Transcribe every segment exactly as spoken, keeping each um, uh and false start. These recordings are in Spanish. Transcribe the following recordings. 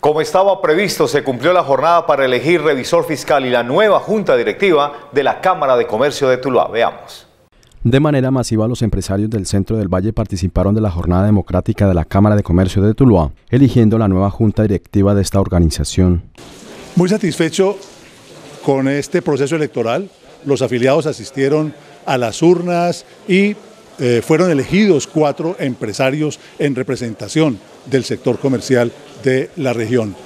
Como estaba previsto, se cumplió la jornada para elegir revisor fiscal y la nueva junta directiva de la Cámara de Comercio de Tuluá. Veamos. De manera masiva, los empresarios del Centro del Valle participaron de la jornada democrática de la Cámara de Comercio de Tuluá, eligiendo la nueva junta directiva de esta organización. Muy satisfecho con este proceso electoral. Los afiliados asistieron a las urnas y eh, fueron elegidos cuatro empresarios en representación del sector comercial de la región.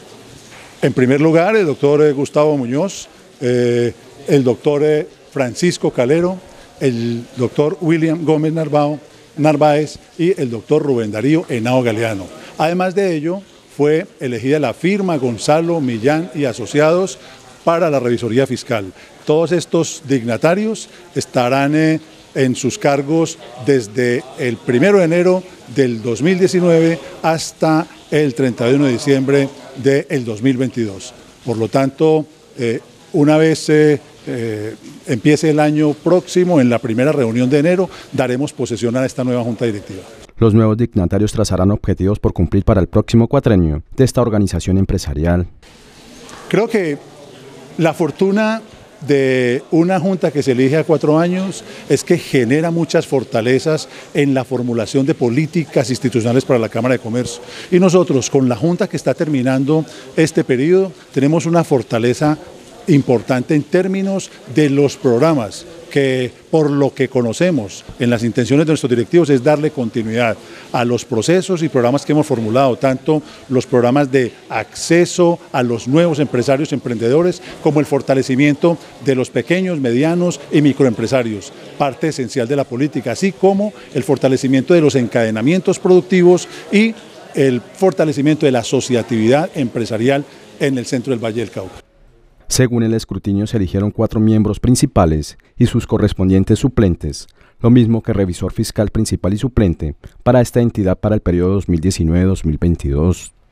En primer lugar, el doctor Gustavo Muñoz, eh, el doctor eh, Francisco Calero, el doctor William Gómez Narvao, Narváez y el doctor Rubén Darío Henao Galeano. Además de ello, fue elegida la firma Gonzalo Millán y Asociados para la revisoría fiscal. Todos estos dignatarios estarán eh, en sus cargos desde el primero de enero del dos mil diecinueve hasta el treinta y uno de diciembre del dos mil veintidós. Por lo tanto, eh, una vez eh, eh, empiece el año próximo, en la primera reunión de enero, daremos posesión a esta nueva junta directiva. Los nuevos dignatarios trazarán objetivos por cumplir para el próximo cuatrenio de esta organización empresarial. Creo que la fortuna de una junta que se elige a cuatro años es que genera muchas fortalezas en la formulación de políticas institucionales para la Cámara de Comercio. Y nosotros, con la junta que está terminando este periodo, tenemos una fortaleza importante en términos de los programas, que por lo que conocemos en las intenciones de nuestros directivos es darle continuidad a los procesos y programas que hemos formulado, tanto los programas de acceso a los nuevos empresarios emprendedores como el fortalecimiento de los pequeños, medianos y microempresarios, parte esencial de la política, así como el fortalecimiento de los encadenamientos productivos y el fortalecimiento de la asociatividad empresarial en el centro del Valle del Cauca. Según el escrutinio, se eligieron cuatro miembros principales y sus correspondientes suplentes, lo mismo que revisor fiscal principal y suplente para esta entidad para el periodo dos mil diecinueve a dos mil veintidós.